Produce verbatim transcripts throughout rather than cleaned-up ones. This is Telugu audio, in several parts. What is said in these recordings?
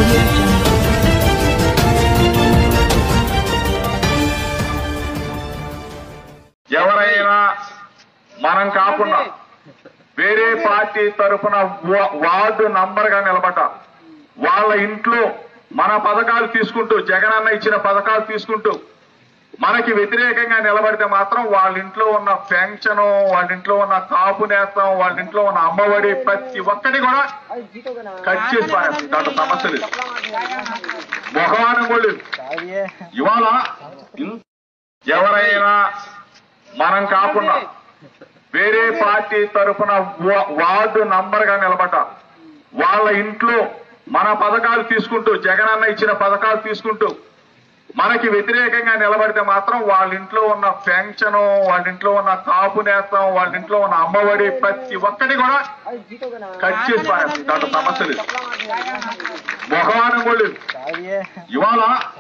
audio jungle. ఎవరైనా మనం కాకుండా వేరే పార్టీ తరఫున వార్డు నంబర్ గా నిలబడ్డ వాళ్ళ ఇంట్లో మన పథకాలు తీసుకుంటూ జగనన్న ఇచ్చిన పథకాలు తీసుకుంటూ మనకి వ్యతిరేకంగా నిలబడితే మాత్రం వాళ్ళ ఇంట్లో ఉన్న పెన్షన్, వాళ్ళ ఇంట్లో ఉన్న కాపు నేస్తం, వాళ్ళ ఇంట్లో ఉన్న అమ్మఒడి ప్రతి ఒక్కటి కూడా కట్ చేసి పారేస్తుంది. దాంట్లో సమస్య లేదు, మొహమానం కూడా లేదు. ఇవాళ ఎవరైనా మనం కాకుండా వేరే పార్టీ తరఫున వార్డు నంబర్ గా నిలబడ్డ వాళ్ళ ఇంట్లో మన పథకాలు తీసుకుంటూ జగనన్న ఇచ్చిన పథకాలు తీసుకుంటూ మనకి వ్యతిరేకంగా నిలబడితే మాత్రం వాళ్ళ ఇంట్లో ఉన్న పెన్షన్, వాళ్ళ ఇంట్లో ఉన్న కాపు నేస్తం, వాళ్ళ ఇంట్లో ఉన్న అమ్మఒడి ప్రతి ఒక్కటి కూడా కట్ చేసి పారేస్తుంది. దాంట్లో సమస్య లేదు, మొహమానం కూడా లేదు. ఇవాళ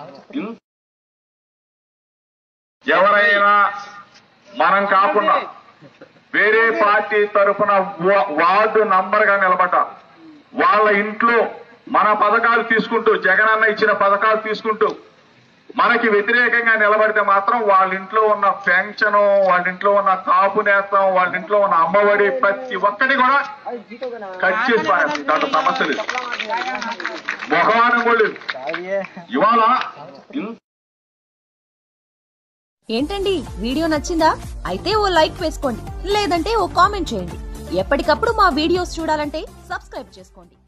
ఎవరైనా మనం కాకుండా వేరే పార్టీ తరఫున వార్డు నంబర్ గా నిలబడ్డ వాళ్ళ ఇంట్లో మన పథకాలు తీసుకుంటూ జగనన్న ఇచ్చిన పథకాలు తీసుకుంటూ మనకి వ్యతిరేకంగా నిలబడితే మాత్రం వాళ్ళ ఇంట్లో ఉన్న పెన్షన్, వాళ్ళ ఇంట్లో ఉన్న కాపు నేస్తం, వాళ్ళ ఇంట్లో ఉన్న అమ్మఒడి ప్రతి ఒక్కటి కూడా కట్ చేసి పారేస్తుంది. దాంట్లో సమస్య లేదు, మొహమానం కూడా లేదు. ఇవాళ ఏంటండి వీడియో నచ్చిందా? అయితే ఓ లైక్ వేసుకోండి, లేదంటే ఓ కామెంట్ చేయండి. ఎప్పటికప్పుడు మా వీడియోస్ చూడాలంటే సబ్స్క్రైబ్ చేసుకోండి.